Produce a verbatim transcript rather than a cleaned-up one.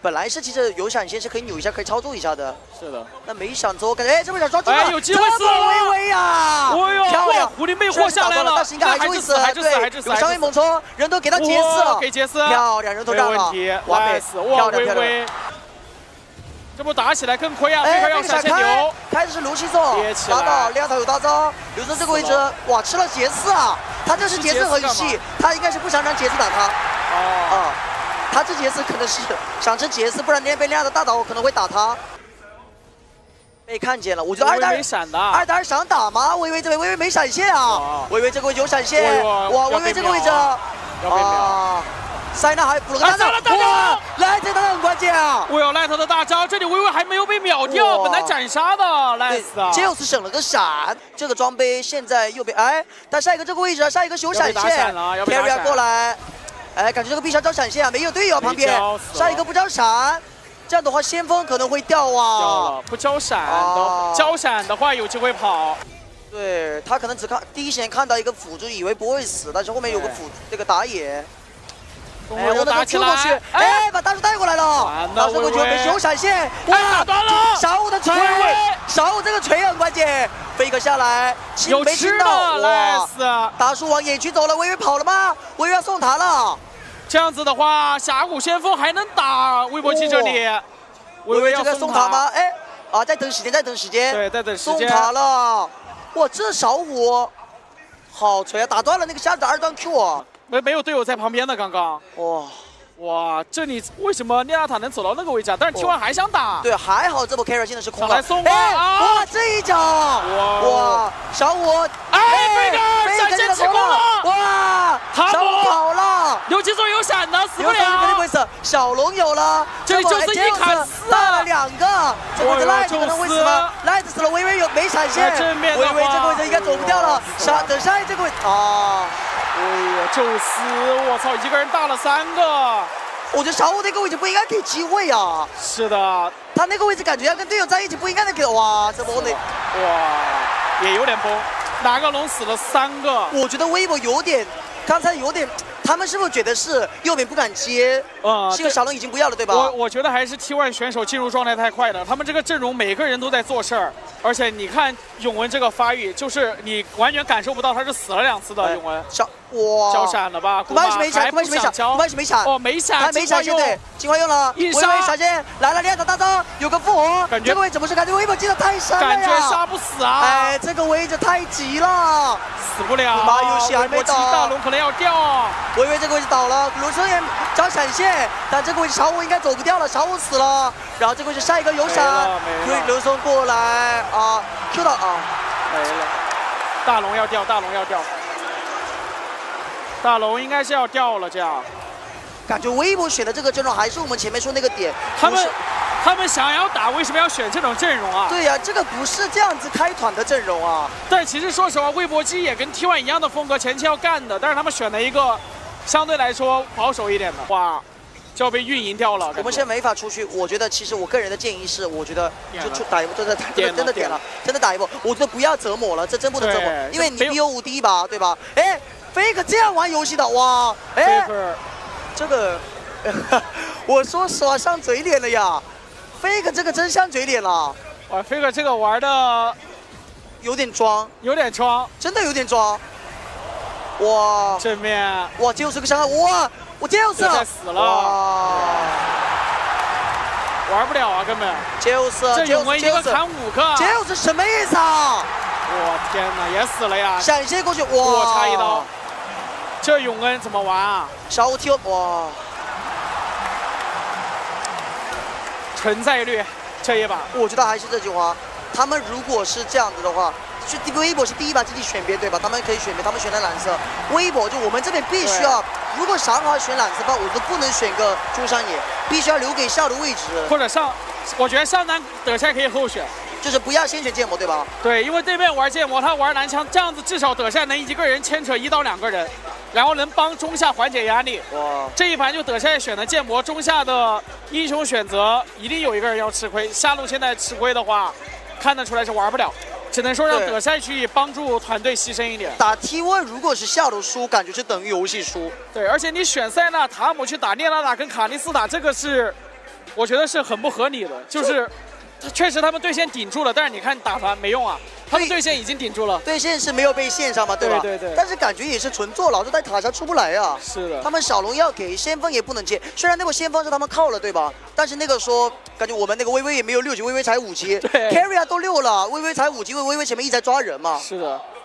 本来是其实有闪现是可以扭一下，可以操作一下的。 是的。 那没想之后，感觉哎，这波想抓住了， 哎，有机会死了！ 微微呀！ 哦呦， 漂亮！ 狐狸魅惑下来了， 但是应该还是会死， 还是死，还是死， 有伤害猛冲，人头给他截死了， 给截死， 漂亮，人头让了，完美， 哇，微微。 这波打起来更亏啊！这个要闪现牛， 开始是卢西送，打到两塔有大招，刘松这个位置，哇，吃了杰斯啊！他这是杰斯很细，他应该是不想让杰斯打他。哦，啊，他这杰斯可能是想吃杰斯，不然那边被亮的大岛可能会打他。被看见了，我觉得二打二，二打二想打吗？微微这边微微没闪现啊！微微这个位置有闪现，哇，微微这个位置啊！ 塞纳还补了个大招，哇！赖特他很关键啊！ 我有赖特的大招，这里微微还没有被秒掉，本来斩杀的赖斯啊。 杰奥斯省了个闪，这个装备现在又被哎，但下一个这个位置，下一个是有闪现 ，Carry 过来，哎，感觉这个必须要招闪现啊，没有队友旁边，下一个不招闪，这样的话先锋可能会掉啊。 掉了，不招闪的，招闪的话有机会跑。 对他可能只看第一时间看到一个辅助，以为不会死，但是后面有个辅这个打野。 哎，我那个 Q 过去，哎，把大树带过来了，大树过去没有闪现，哇， 打断了， 小五的锤，小五这个锤很关键，飞哥下来， 有没听到， 哇， 大树往野区走了，微微跑了吗？微微要送塔了， 这样子的话，峡谷先锋还能打微博机这里， 微微这个送塔吗？哎，啊，在等时间，在等时间， 对，在等时间， 送塔了，哇，这小五好锤啊，打断了那个瞎子二段 Q 啊。 没没有队友在旁边的，刚刚哇哇，这里为什么涅亚塔能走到那个位置啊？但是 T 一 还想打， 对，还好这波 carry 现在是空的，来送哎，哇，这一脚，哇，小五， 哎，飞哥闪现成功了， 哇，小五跑了， 有几手有闪的，死不了， 小龙有了， 这里就是一砍四， 打了两个，这个赖可能会死吗？赖死了，微微有没闪现，微微这个位置应该走不掉了，下等下一这个位置啊。 哎呀，宙斯！我操，一个人打了三个。 我觉得小五那个位置不应该给机会啊。 是的， 他那个位置感觉要跟队友在一起，不应该能给。哇，这波那哇，也有点崩。哪个龙死了三个？ 我觉得微博有点，刚才有点，他们是不是觉得是右边不敢接？嗯，这个小龙已经不要了，对吧？ 我我觉得还是 T 一 选手进入状态太快了，他们这个阵容每个人都在做事儿。 而且你看永文这个发育，就是你完全感受不到他是死了两次的。永文， 小哇， 交闪了吧？ 古曼是没闪，古曼是没闪，古曼是没闪。 哦，没闪， 还没闪现对，金花用了，微微闪现来了，两塔大招，有个复活。 感觉这个位置不是感觉微博进的太深了呀？ 感觉杀不死啊！ 哎，这个位置太急了， 死不了。 马游戏还没倒， 大龙可能要掉。 微微这个位置倒了，卢生也找闪现，但这个位置小五应该走不掉了，小五死了。然后这个位置下一个有闪，对，刘松过来啊。 Q 到啊， 没了，大龙要掉，大龙要掉，大龙应该是要掉了，这样。 感觉微博选的这个阵容还是我们前面说那个点， 他们他们想要打，为什么要选这种阵容啊？ 对呀、啊，这个不是这样子开团的阵容啊。 但其实说实话，微博机也跟 T 一 一样的风格，前期要干的，但是他们选了一个相对来说保守一点的，哇。 就要被运营掉了。 我们现在没法出去。我觉得，其实我个人的建议是，我觉得就出打一波，真的真的真的点了，真的打一波。我觉得不要折磨了，这真不能折磨，因为你 B O 五第一把，对吧？哎 ，Faker 这样玩游戏的，哇，哎，这个，我说实话上嘴脸了呀 ，Faker 这个真上嘴脸了。 哇 ，Faker 这个玩的有点装， 有点装， 真的有点装。哇， 正面， 哇，就是个伤害，哇。 我就是了，死了，玩不了啊，根本就是， 这永文一个砍五个， 就是什么意思啊？ 我天哪，也死了呀！ 闪现过去，哇， 我插一刀，这永恩怎么玩啊？ 小五 Q， 哇， 存在率这一把， 我觉得还是这句话，他们如果是这样子的话。 去微博是第一把自己选边对吧？他们可以选边，他们选的蓝色。微博就我们这边必须要，如果想好选蓝色吧，我都不能选个中山野，必须要留给下的位置。 或者上，我觉得上单德赛可以后选， 就是不要先选剑魔对吧？ 对，因为对面玩剑魔，他玩蓝枪，这样子至少德赛能一个人牵扯一到两个人，然后能帮中下缓解压力。哇，这一盘就德赛选的剑魔，中下的英雄选择一定有一个人要吃亏。下路现在吃亏的话，看得出来是玩不了。 只能说让德赛去帮助团队牺牲一点。 打 T 一 如果是下路输，感觉是等于游戏输。 对，而且你选塞纳塔姆去打涅拉塔跟卡莉斯塔，这个是我觉得是很不合理的，就是确实他们对线顶住了，但是你看打团没用啊，他们对线已经顶住了， 对线是没有被线上嘛，对吧？ 对对对。 但是感觉也是纯坐牢，就在塔下出不来啊。 是的。 他们小龙要给先锋也不能接，虽然那个先锋是他们靠了，对吧？但是那个说，感觉我们那个微微也没有六级，微微才五级。 对。 carry 啊都六了，微微才五级，微微前面一直在抓人嘛。 是的。